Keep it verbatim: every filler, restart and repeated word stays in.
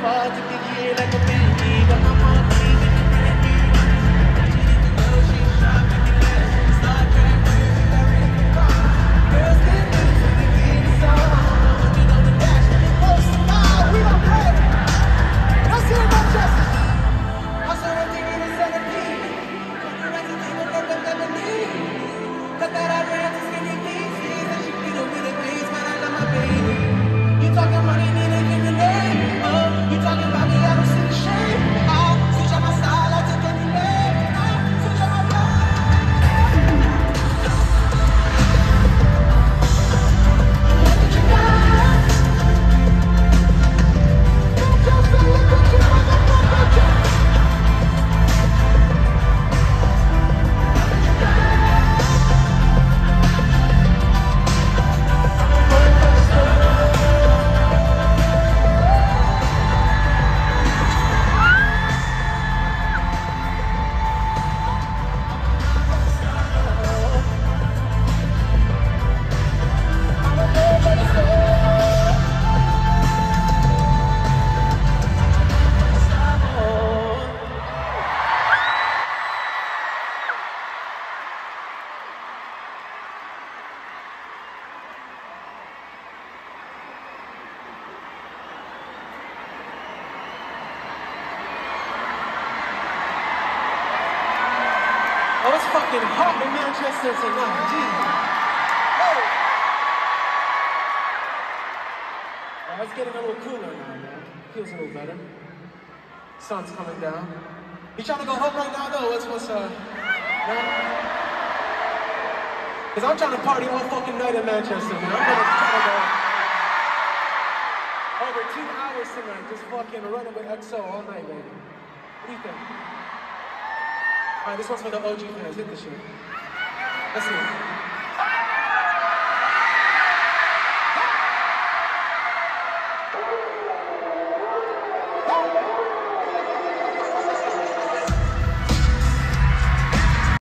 fall to the year like a baby. Got my mom leaving the brand new one. She didn't know she shot in the glass. Star Trek music, I read the car. Girls get loose when they hear the song. Hundred on the dash, and it goes so loud. We don't play. Let's hear no justice. I saw a thing in the centipede. You're right to think of that the Lebanese. Cut that I ran to skinny pieces. And she beat up with a face, man, I love my baby. You talking money, need to give me name. Oh, you talking about me, I don't see the shame. I switch out my style, I take any name. I switch out my blood. Look at you guys. Don't just look at you, motherfucker. Oh, it's fucking hot in Manchester tonight, Jesus. Oh. Oh, it's getting a little cooler now, man. Feels a little better. Sun's coming down. You trying to go home right now, though? What's, what's, uh... No? Because I'm trying to party all fucking night in Manchester, man. I'm gonna try to go over two hours tonight, just fucking running with X O all night, baby. What do you think? Alright, this one's for the O G fans. Hit the shit. Let's see it.